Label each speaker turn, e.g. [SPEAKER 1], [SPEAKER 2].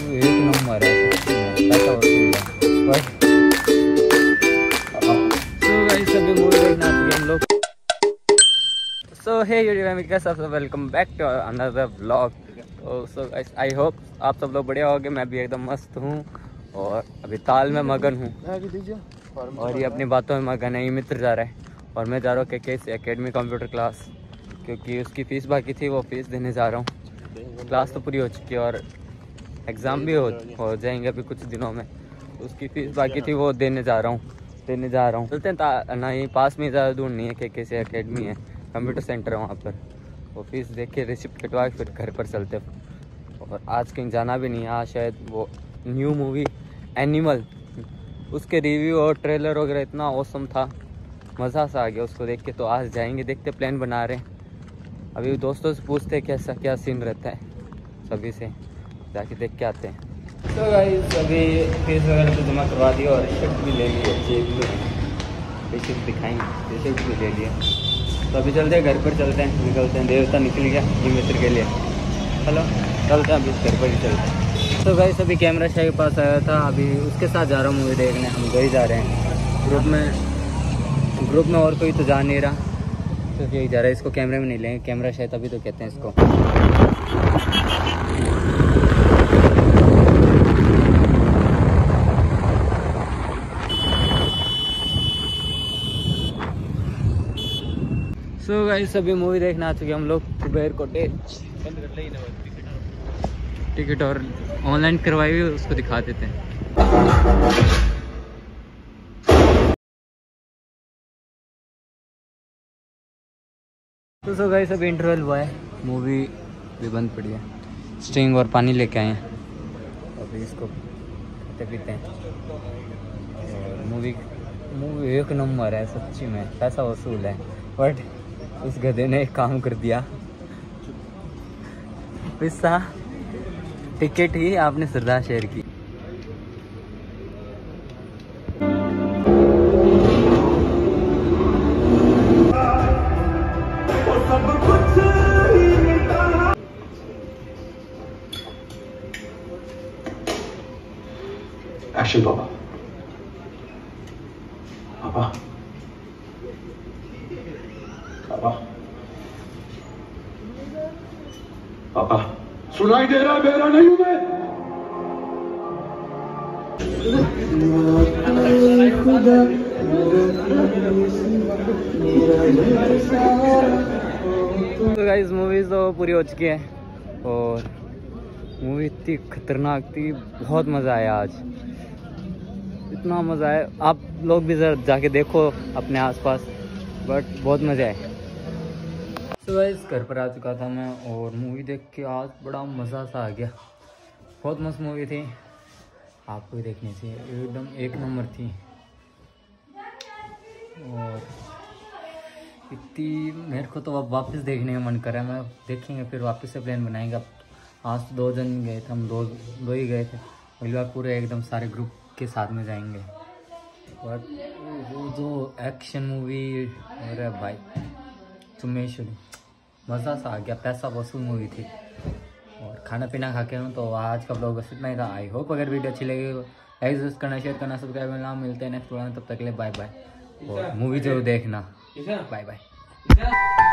[SPEAKER 1] एक नंबर है, पैसा वसूल है। सो गाइस अभी मूवी देखना चाहिए हम लोग। सो हे यूट्यूब कैसा सब, welcome back to another vlog. तो सो गाइस आई होप आप सब लोग बढ़िया होगे। मैं भी एकदम मस्त हूँ और अभी ताल में मगन हूँ और ये अपनी बातों में मगन है। ये मित्र जा रहा है और मैं जा रहा हूँ के एकेडमी कंप्यूटर क्लास, क्योंकि उसकी फ़ीस बाकी थी, वो फीस देने जा रहा हूँ। क्लास तो पूरी हो चुकी है और एग्ज़ाम भी हो जाएंगे अभी कुछ दिनों में। उसकी फ़ीस बाकी थी, वो देने जा रहा हूँ। चलते हैं ना, ही पास में ज़्यादा दूर नहीं है, के एकेडमी है, कंप्यूटर सेंटर है वहाँ पर। वो फीस देख के रिसिप्ट कटवा के फिर घर पर चलते हैं। और आज कहीं जाना भी नहीं है। आज शायद वो न्यू मूवी एनिमल, उसके रिव्यू और ट्रेलर वगैरह इतना औसम था, मज़ा सा आ गया उसको देख के। तो आज जाएंगे, देखते प्लान बना रहे हैं। अभी दोस्तों से पूछते हैं कैसा क्या सीन रहता है, सभी से जाके देख के आते हैं। तो गाइस अभी फीस वगैरह तो जमा करवा दिया और रिसिप्ट भी ले लिए, चेक भी रिसिप्ट दिखाएंगे, रिसिप्ट भी ले लिए। तो अभी चलते हैं घर पर, चलते हैं, निकलते हैं। देवता निकल गया ये मित्र के लिए। चलो चलते हैं, अभी घर पर ही चलते हैं। तो गाइस अभी कैमरा शाह के पास आया था, अभी उसके साथ जा रहा हूँ मूवी देखने। हम दो ही जा रहे हैं ग्रुप में और कोई तो जा नहीं रहा, तो यही जा रहा है। इसको कैमरे में नहीं लेंगे, कैमरा शायद तभी तो कहते हैं इसको। सो गाइस अभी मूवी देखने आ चुके हम लोग, कुबेर कॉटेज। टिकट और ऑनलाइन करवाई हुई, उसको दिखा देते हैं। तो सो गाइस अभी इंटरवल हुआ है, मूवी भी बंद पड़ी है। स्टिंग और पानी लेके आए हैं, अभी इसको पीते हैं। और मूवी एक नंबर है सच्ची में, पैसा वसूल है। बट उस गधे ने एक काम कर दिया, पैसा टिकट ही आपने श्रद्धा शेयर की।
[SPEAKER 2] एक्शन पापा। पापा पापा पापा, सुनाई दे रहा है? मेरा नहीं हूं मैं।
[SPEAKER 1] तो गाइस मूवीज तो पूरी हो चुकी है और मूवी इतनी खतरनाक थी, बहुत मज़ा आया आज, इतना मज़ा आया। आप लोग भी ज़रा जाके देखो अपने आसपास, बट बहुत मज़ा आया। तो गाइस घर पर आ चुका था मैं और मूवी देख के आज बड़ा मज़ा सा आ गया। बहुत मस्त मूवी थी, आपको भी देखनी चाहिए, एकदम एक नंबर थी। और इतनी मेरे को तो अब वापस देखने का मन कर रहा है। मैं देखेंगे फिर वापस से प्लान बनाएंगे। अब आज तो 2 जन गए थे, हम दो ही गए थे। अगली बार पूरे एकदम सारे ग्रुप के साथ में जाएंगे। बट वो जो एक्शन मूवी, अरे भाई चुम्मेश्वरी, मज़ा सा आ गया, पैसा वसूल मूवी थी। और खाना पीना खा के हूँ। तो आज का ब्लॉग बस इतना ही था। आई होप अगर वीडियो अच्छी लगी लाइक करना, शेयर करना, सब्सक्राइब करना। मिलते हैं नेक्स्ट ब्लॉग में, तब तक के लिए बाय बाय। और मूवी जरूर देखना, बाय बाय।